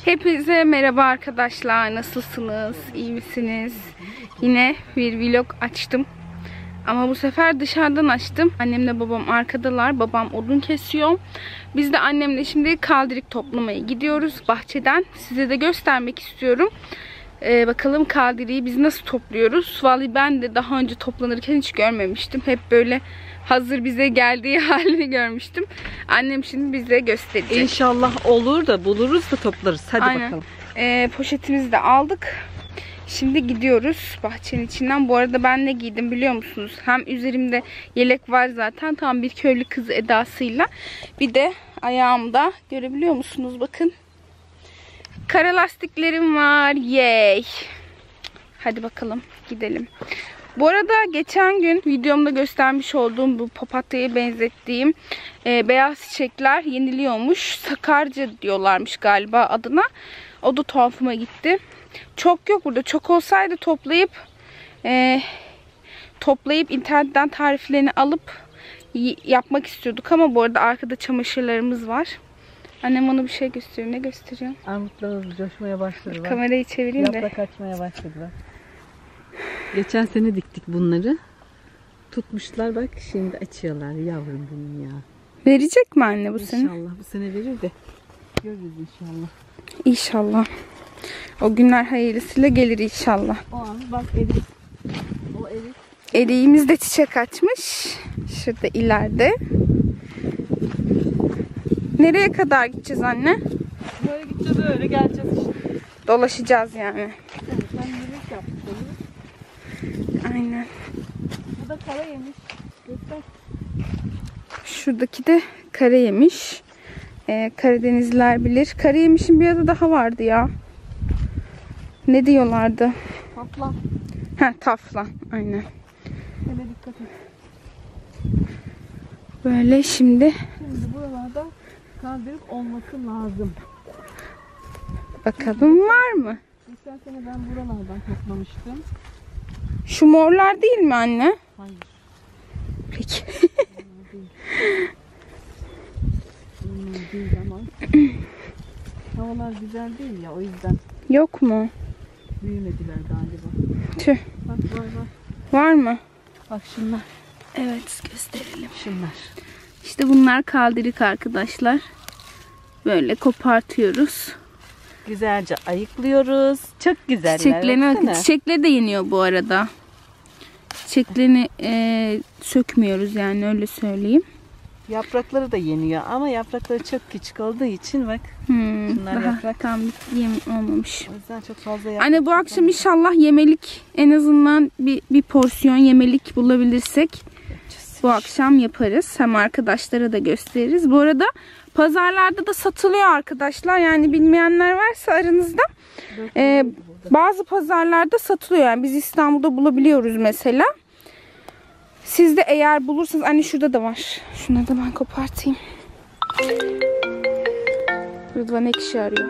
Hepinize merhaba arkadaşlar. Nasılsınız? İyi misiniz? Yine bir vlog açtım. Ama bu sefer dışarıdan açtım. Annemle babam arkadalar. Babam odun kesiyor. Biz de annemle şimdi kaldirik toplamaya gidiyoruz bahçeden. Size de göstermek istiyorum. Bakalım kaldiriği biz nasıl topluyoruz? Vallahi ben de daha önce toplanırken hiç görmemiştim. Hep böyle hazır bize geldiği halini görmüştüm. Annem şimdi bize gösterecek. İnşallah olur da buluruz da toplarız. Hadi Aynen. bakalım. Poşetimizi de aldık. Şimdi gidiyoruz bahçenin içinden. Bu arada ben ne giydim biliyor musunuz? Hem üzerimde yelek var zaten. Tam bir köylü kızı edasıyla. Bir de ayağımda görebiliyor musunuz? Bakın. Kara lastiklerim var. Yay. Hadi bakalım gidelim. Bu arada geçen gün videomda göstermiş olduğum bu papatyaya benzettiğim beyaz çiçekler yeniliyormuş. Sakarca diyorlarmış galiba adına. O da tuhafıma gitti. Çok yok burada. Çok olsaydı toplayıp internetten tariflerini alıp yapmak istiyorduk. Ama bu arada arkada çamaşırlarımız var. Annem ona bir şey gösteriyor. Ne gösteriyor? Armutlarımız coşmaya başladı. Kamerayı çevireyim de. Yaprak açmaya başladılar. Geçen sene diktik bunları. Tutmuşlar bak şimdi açıyorlar yavrum benim ya. Verecek mi anne bu sene? İnşallah bu sene verir de. Görürüz inşallah. İnşallah. O günler hayırlısıyla gelir inşallah. O an bak erik. O erik. Eriğimiz de çiçek açmış. Şurada ileride. Nereye kadar gideceğiz anne? Böyle gideceğiz böyle geleceğiz işte. Dolaşacağız yani. Evet, ben yürüyüş yaptık. Aynen. Bu da kara yemiş. Göster. Şuradaki de kara yemiş. Karadenizliler bilir. Kara yemişin bir adı daha vardı ya. Ne diyorlardı? Taflan. Taflan. Aynen. Hele dikkat et. Böyle şimdi. Şimdi buralarda kaldirik olması lazım. Bakalım var mı? Geçen sene ben buralardan toplamıştım. Şu morlar değil mi anne? Hayır. Peki. Bunlar değil ama havalar güzel değil ya o yüzden Yok mu? büyümediler galiba. Tüh. Bak var. Var mı? Bak şunlar. Evet gösterelim. Şunlar. İşte bunlar kaldirik arkadaşlar. Böyle kopartıyoruz. Güzelce ayıklıyoruz. Çok güzeller. Çiçekleri de yeniyor bu arada. Çiçeklerini sökmüyoruz yani öyle söyleyeyim. Yaprakları da yeniyor ama yaprakları çok küçük olduğu için bak. Şunlar Daha yaprak. tam yem olmamış. O yüzden çok fazla yaprak. Anne bu akşam inşallah yemelik en azından bir porsiyon yemelik bulabilirsek bu akşam yaparız. Hem arkadaşlara da gösteririz. Bu arada pazarlarda da satılıyor arkadaşlar. Yani bilmeyenler varsa aranızda. Bazı pazarlarda satılıyor. Yani biz İstanbul'da bulabiliyoruz mesela. Siz de eğer bulursanız. Anne şurada da var. Şunları da ben kopartayım. Rıdvan ekşi arıyor.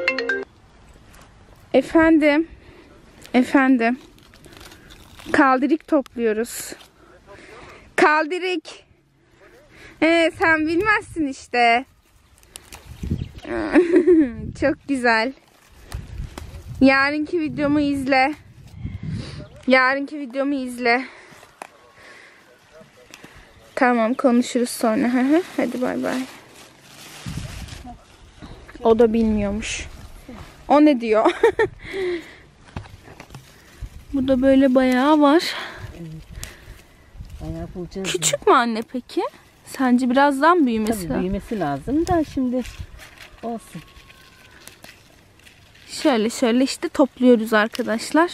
Efendim. Kaldirik topluyoruz. Kaldirik. Sen bilmezsin işte. Çok güzel. Yarınki videomu izle. Tamam konuşuruz sonra. Hadi bay bay. O da bilmiyormuş. O ne diyor? Burada böyle bayağı var. Bayağı bulacağız. Küçük mü anne peki? Sence birazdan büyümesi Tabii büyümesi lazım da şimdi olsun. Şöyle işte topluyoruz arkadaşlar.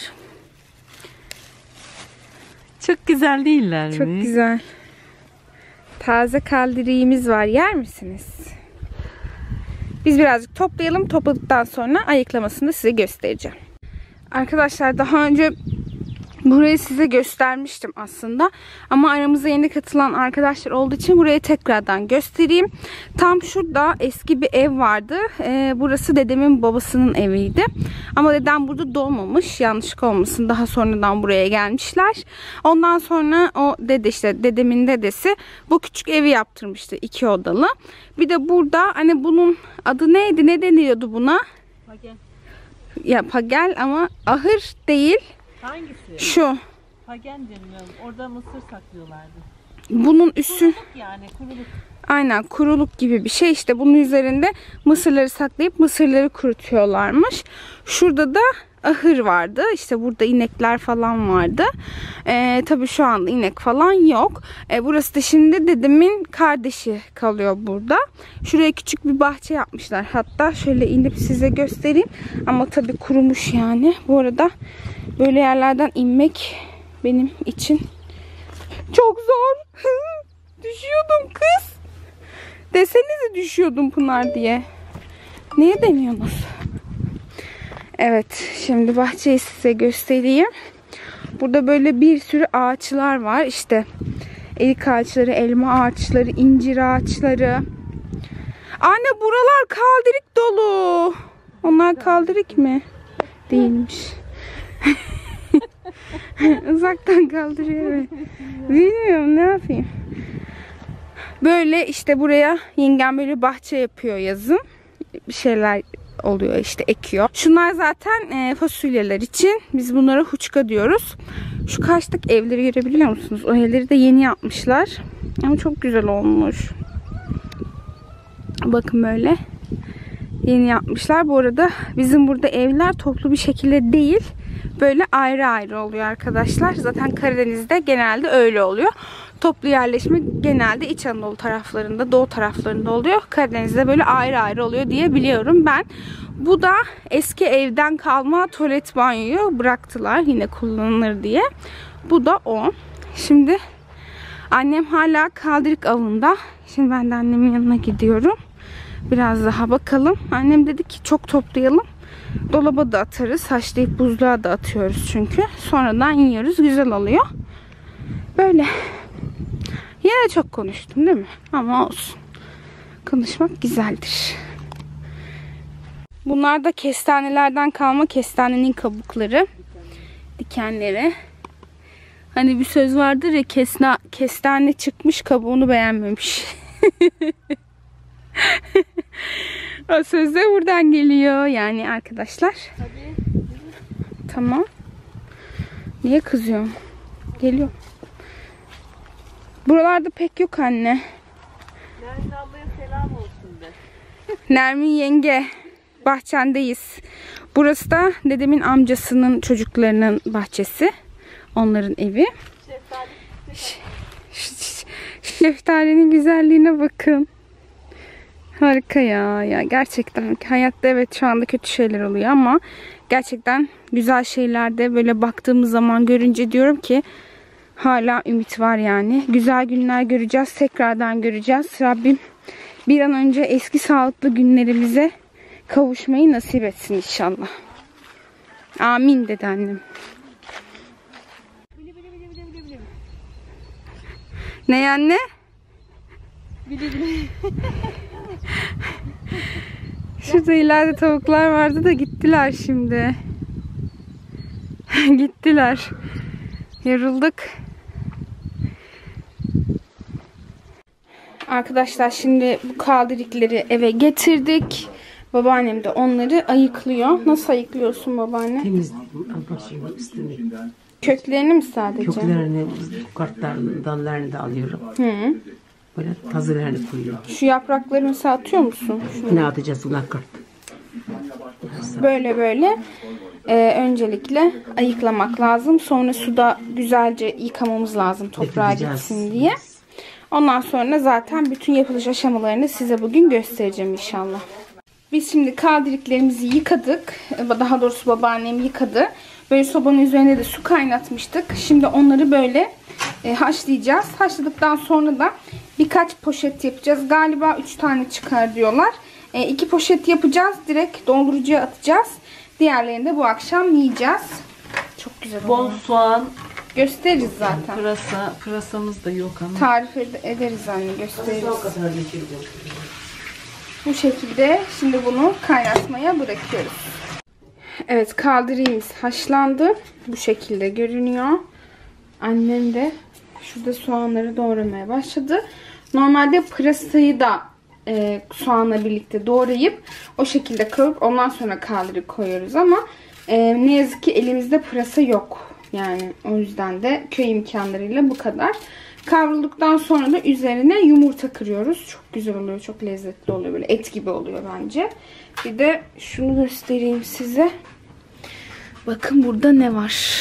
Çok güzel değiller mi? Çok güzel. Taze kaldiriğimiz var. Yer misiniz? Biz birazcık toplayalım. Topladıktan sonra ayıklamasını da size göstereceğim. Arkadaşlar daha önce burayı size göstermiştim aslında. Ama aramıza yeni katılan arkadaşlar olduğu için burayı tekrardan göstereyim. Tam şurada eski bir ev vardı. Burası dedemin babasının eviydi. Ama dedem burada doğmamış. Yanlışlık olmasın. Daha sonradan buraya gelmişler. Ondan sonra o dede işte dedemin dedesi bu küçük evi yaptırmıştı. 2 odalı. Bir de burada hani bunun adı neydi? Ne deniyordu buna? Pagel. Ya pagel ama ahır değil. Hangisi? Şu. Pagen deniyorum. Orada mısır saklıyorlardı. Bunun üstü. Kuruluk yani, kuruluk. Aynen kuruluk gibi bir şey. İşte bunun üzerinde mısırları saklayıp mısırları kurutuyorlarmış. Şurada da ahır vardı. İşte burada inekler falan vardı. Tabii şu anda inek falan yok. Burası da şimdi dedemin kardeşi kalıyor burada. Şuraya küçük bir bahçe yapmışlar. Hatta şöyle inip size göstereyim. Ama tabii kurumuş yani. Bu arada böyle yerlerden inmek benim için çok zor. Düşüyordum kız. Desenize düşüyordum Pınar diye. Neye deniyorsunuz? Evet. Şimdi bahçeyi size göstereyim. Burada böyle bir sürü ağaçlar var. İşte erik ağaçları, elma ağaçları, incir ağaçları. Anne buralar kaldırık dolu. Onlar kaldırık mı? Değilmiş. Uzaktan kaldırıyor. Bilmiyorum ne yapayım. Böyle işte buraya yengem böyle bahçe yapıyor yazın. Bir şeyler oluyor işte ekiyor. Şunlar zaten fasulyeler için. Biz bunlara huçka diyoruz. Şu karşıdaki evleri görebiliyor musunuz? O evleri de yeni yapmışlar. Ama çok güzel olmuş. Bakın böyle. Yeni yapmışlar. Bu arada bizim burada evler toplu bir şekilde değil. Böyle ayrı ayrı oluyor arkadaşlar. Zaten Karadeniz'de genelde öyle oluyor. Toplu yerleşme genelde İç Anadolu taraflarında, Doğu taraflarında oluyor. Karadeniz'de böyle ayrı ayrı oluyor diye biliyorum ben. Bu da eski evden kalma tuvalet banyoyu bıraktılar yine kullanılır diye. Bu da o. Şimdi annem hala kaldırık avında. Şimdi ben de annemin yanına gidiyorum. Biraz daha bakalım. Annem dedi ki çok toplayalım. Dolaba da atarız. Haşlayıp buzluğa da atıyoruz çünkü. Sonradan yiyoruz. Güzel oluyor. Böyle. Yine çok konuştum değil mi? Ama olsun. Konuşmak güzeldir. Bunlar da kestanelerden kalma kestanenin kabukları. Dikenleri. Hani bir söz vardır ya, kestane çıkmış kabuğunu beğenmemiş. O söz de buradan geliyor yani arkadaşlar. Tabii. Tamam. Niye kızıyorum? Geliyor. Buralarda pek yok anne. Nermin ablaya selam olsun de. Nermin yenge. Bahçendeyiz. Burası da dedemin amcasının çocuklarının bahçesi. Onların evi. Şeftalinin güzelliğine bakın. Harika ya. Ya gerçekten hayatta evet şu anda kötü şeyler oluyor ama gerçekten güzel şeylerde böyle baktığımız zaman görünce diyorum ki hala ümit var yani. Güzel günler göreceğiz. Tekrardan göreceğiz. Rabbim bir an önce eski sağlıklı günlerimize kavuşmayı nasip etsin inşallah. Amin dedi annem. Ne anne? Şurada ileride tavuklar vardı da gittiler şimdi. Gittiler. Yorulduk. Arkadaşlar şimdi bu kaldırıkları eve getirdik. Babaannem de onları ayıklıyor. Nasıl ayıklıyorsun babaanne? Temizliyorum üstünü. Köklerini mi sadece? Köklerini, kartlarını, dallarını da alıyorum. Hı. Böyle tazelerini koyuyorum. Şu yaprakları mesela atıyor musun? Ne atacağız buna kart? Böyle böyle öncelikle ayıklamak lazım. Sonra suda güzelce yıkamamız lazım toprağa gitsin diye. Ondan sonra zaten bütün yapılış aşamalarını size bugün göstereceğim inşallah. Biz şimdi kaldırıklarımızı yıkadık. Daha doğrusu babaannem yıkadı. Böyle sobanın üzerine de su kaynatmıştık. Şimdi onları böyle haşlayacağız. Haşladıktan sonra da birkaç poşet yapacağız. Galiba 3 tane çıkar diyorlar. 2 poşet yapacağız. Direkt dondurucuya atacağız. Diğerlerini de bu akşam yiyeceğiz. Çok güzel oluyor. Bol soğan. Gösteririz zaten. Pırasamız da yok ama. Tarif ederiz anne, gösteririz. Bu şekilde şimdi bunu kaynatmaya bırakıyoruz. Evet, kaldırığımız haşlandı. Bu şekilde görünüyor. Annem de şurada soğanları doğramaya başladı. Normalde pırasayı da soğanla birlikte doğrayıp o şekilde kavurup ondan sonra kaldırıp koyuyoruz ama ne yazık ki elimizde pırasa yok. Yani o yüzden de köy imkanlarıyla bu kadar. Kavrulduktan sonra da üzerine yumurta kırıyoruz. Çok güzel oluyor. Çok lezzetli oluyor. Böyle et gibi oluyor bence. Bir de şunu göstereyim size. Bakın burada ne var.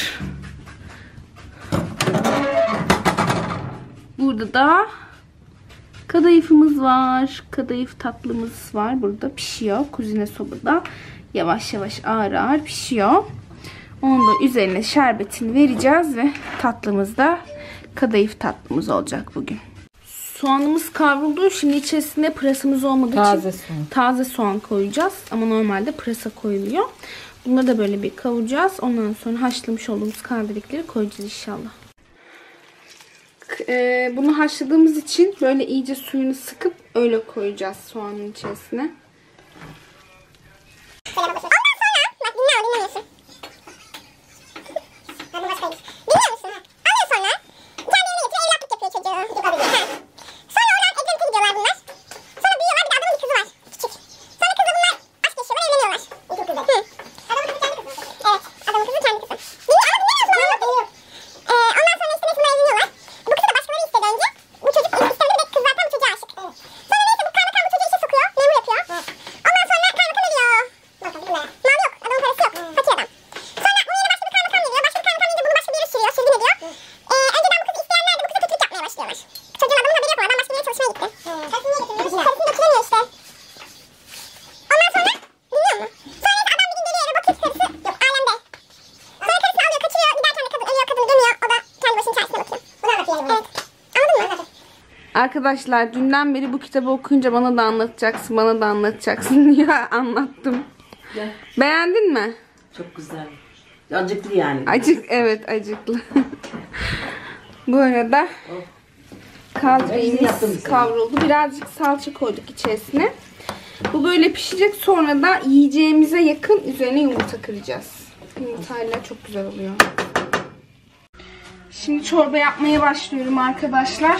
Burada da kadayıfımız var. Kadayıf tatlımız var. Burada pişiyor. Kuzine sobada. Yavaş yavaş ağır ağır pişiyor. Onun da üzerine şerbetini vereceğiz ve tatlımız da kadayıf tatlımız olacak bugün. Soğanımız kavruldu. Şimdi içerisinde pırasamız olmadığı için taze soğan koyacağız. Ama normalde pırasa koyuluyor. Bunları da böyle bir kavuracağız. Ondan sonra haşlamış olduğumuz kandırikleri koyacağız inşallah. Bunu haşladığımız için böyle iyice suyunu sıkıp öyle koyacağız soğanın içerisine. Arkadaşlar dünden beri bu kitabı okuyunca bana da anlatacaksın, bana da anlatacaksın diye anlattım. Ya. Beğendin mi? Çok güzel. Acıklı yani. Acık, evet acıklı. Bu arada kaldırımız kavruldu. Birazcık salça koyduk içerisine. Bu böyle pişecek. Sonra da yiyeceğimize yakın üzerine yumurta kıracağız. Yumurtayla çok güzel oluyor. Şimdi çorba yapmaya başlıyorum arkadaşlar.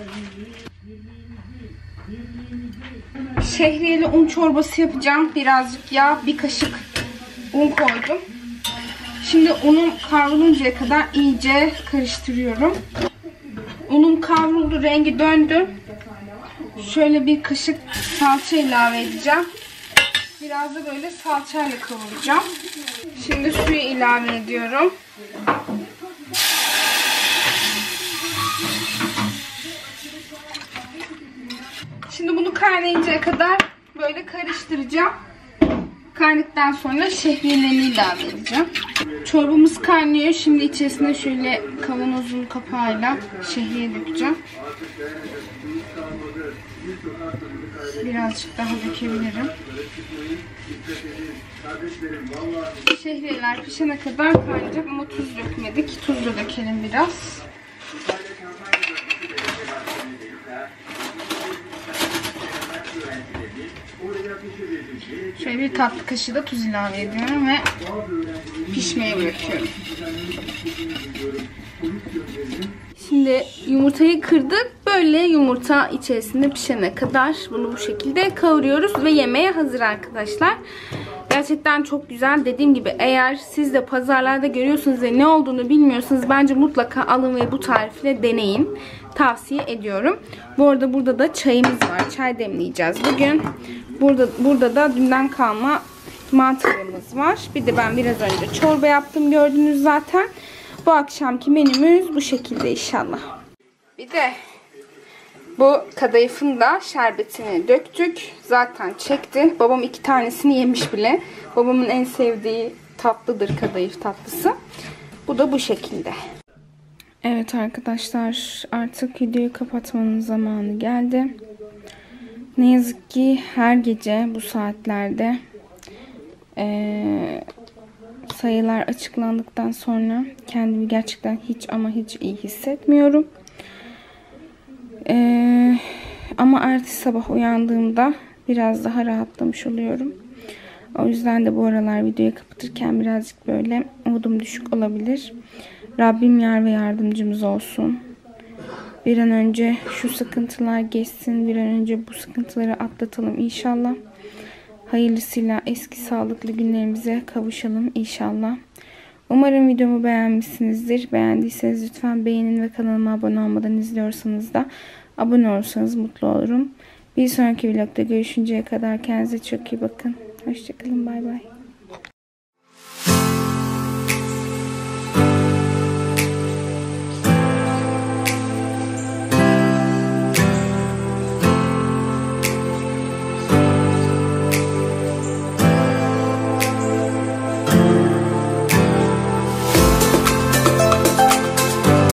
Şehriyeli un çorbası yapacağım. Birazcık yağ, bir kaşık un koydum. Şimdi unum kavruluncaya kadar iyice karıştırıyorum. Unum kavruldu, rengi döndü. Şöyle bir kaşık salça ilave edeceğim. Biraz da böyle salçayla kavuracağım. Şimdi suyu ilave ediyorum. Şimdi bunu kaynayıncaya kadar böyle karıştıracağım. Kaynadıktan sonra şehriyelerini ilave edeceğim. Çorbamız kaynıyor. Şimdi içerisine şöyle kavanozun kapağıyla şehriye dökeceğim. Birazcık daha dökebilirim. Şehriyeler pişene kadar kaynayacak ama tuz dökmedik. Tuz da dökelim biraz. Şöyle bir tatlı kaşığı da tuz ilave ediyorum ve pişmeye bırakıyorum. Şimdi yumurtayı kırdık. Böyle yumurta içerisinde pişene kadar bunu bu şekilde kavuruyoruz ve yemeğe hazır arkadaşlar. Gerçekten çok güzel. Dediğim gibi eğer siz de pazarlarda görüyorsunuz ve ne olduğunu bilmiyorsanız bence mutlaka alın ve bu tarifle deneyin. Tavsiye ediyorum. Bu arada burada da çayımız var. Çay demleyeceğiz bugün. Burada da dünden kalma mantarımız var. Bir de ben biraz önce çorba yaptım, gördünüz zaten. Bu akşamki menümüz bu şekilde inşallah. Bir de bu kadayıfın da şerbetini döktük. Zaten çekti. Babam 2 tanesini yemiş bile. Babamın en sevdiği tatlıdır kadayıf tatlısı. Bu da bu şekilde. Evet arkadaşlar, artık videoyu kapatmanın zamanı geldi. Ne yazık ki her gece bu saatlerde sayılar açıklandıktan sonra kendimi gerçekten hiç ama hiç iyi hissetmiyorum. Ama ertesi sabah uyandığımda biraz daha rahatlamış oluyorum. O yüzden de bu aralar videoyu kapatırken birazcık böyle umudum düşük olabilir. Rabbim yar ve yardımcımız olsun. Bir an önce şu sıkıntılar geçsin. Bir an önce bu sıkıntıları atlatalım inşallah. Hayırlısıyla eski sağlıklı günlerimize kavuşalım inşallah. Umarım videomu beğenmişsinizdir. Beğendiyseniz lütfen beğenin ve kanalıma abone olmadan izliyorsanız da abone olursanız mutlu olurum. Bir sonraki vlogda görüşünceye kadar kendinize çok iyi bakın. Hoşçakalın. Bay bay.